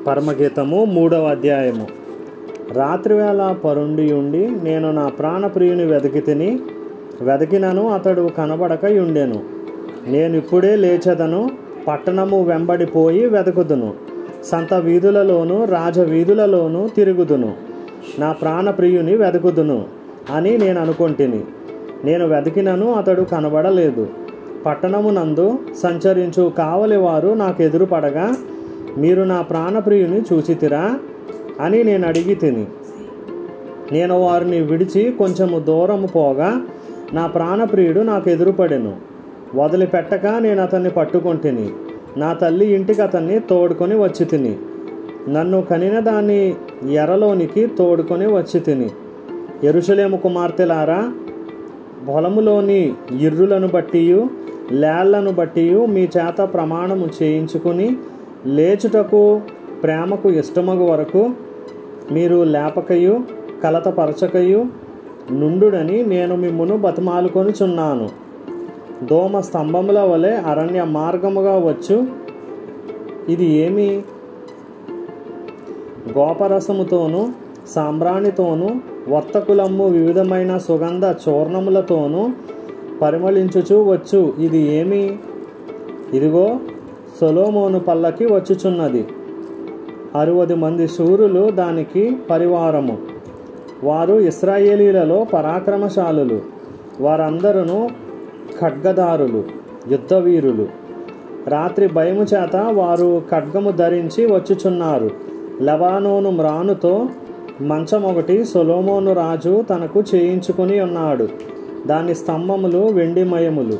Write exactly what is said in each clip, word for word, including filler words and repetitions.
పరమగీతము మూడవ అధ్యాయము. రాత్రివేళ పరుండి ఉండి నేను నా ప్రాణప్రియుని వెతికి తిని వెతికినను అతడు కనబడక ఉండెను. నేను ఇప్పుడే లేచెదను, పట్టణము వెంబడిపోయి వెతుకుదును, సంత వీధులలోను రాజవీధులలోను తిరుగుదును, నా ప్రాణప్రియుని వెతుకుదును అని నేను అనుకొంటిని. నేను వెతికినను అతడు కనబడలేదు. పట్టణమునందు సంచరించు కావలివారు నాకు ఎదురుపడగా, మీరు నా ప్రాణప్రియుని చూచితిరా అని నేను అడిగి తిని. నేను వారిని విడిచి కొంచెము దూరము పోగా నా ప్రాణప్రియుడు నాకు ఎదురుపడెను. వదిలిపెట్టక నేను అతన్ని పట్టుకొంటిని. నా తల్లి ఇంటికి అతన్ని తోడుకొని వచ్చి తిని. నన్ను కనిన దాన్ని ఎరలోనికి తోడుకొని వచ్చి తిని. యెరూషలేము కుమార్తెలారా, పొలములోని ఇర్రులను బట్టియు లేళ్లను బట్టియు మీ చేత ప్రమాణము చేయించుకుని లేచుటకు ప్రేమకు ఇష్టమగు వరకు మీరు లేపకయు కలతపరచకయు నుండుడని నేను మిమ్మును బతిమాలుకొనుచున్నాను. దోమ స్తంభముల వలె అరణ్య మార్గముగా వచ్చు ఇది ఏమి? గోపరసముతోనూ సాంబ్రాణితోనూ వర్తకులమ్ము వివిధమైన సుగంధ చూర్ణములతోనూ పరిమళించుచు వచ్చు ఇది ఏమి? ఇదిగో సొలొమోను పల్లకి వచ్చుచున్నది. అరవది మంది శూరులు దానికి పరివారము. వారు ఇశ్రాయేలీలలో పరాక్రమశాలులు. వారందరూ ఖడ్గదారులు, యుద్ధవీరులు. రాత్రి భయము చేత వారు ఖడ్గము ధరించి వచ్చుచున్నారు. లెబానోను మ్రానుతో మంచం ఒకటి సొలొమోను రాజు తనకు చేయించుకుని ఉన్నాడు. దాని స్తంభములు వెండిమయములు,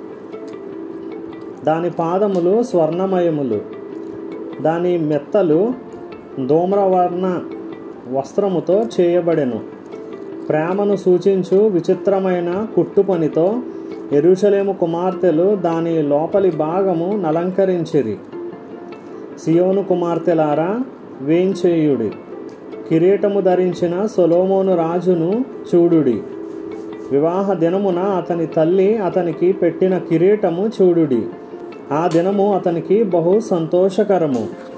దాని పాదములు స్వర్ణమయములు, దాని మెత్తలు ధూమ్రవర్ణ వస్త్రముతో చేయబడెను. ప్రేమను సూచించు విచిత్రమైన కుట్టు పనితో యెరూషలేము కుమార్తెలు దాని లోపలి భాగము నలంకరించిరి. సియోను కుమార్తెలారా, వేంచేయుడి. కిరీటము ధరించిన సొలొమోను రాజును చూడుడి. వివాహ దినమున అతని తల్లి అతనికి పెట్టిన కిరీటము చూడుడి. ఆ దినము అతనికి బహు సంతోషకరము.